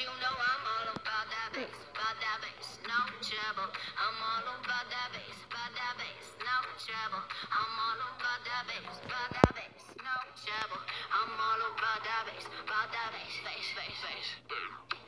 you know I'm all about that bass, no trouble. I'm all about that bass, no trouble. I'm all about that bass, no trouble. I'm all about that bass, bass, bass, bass.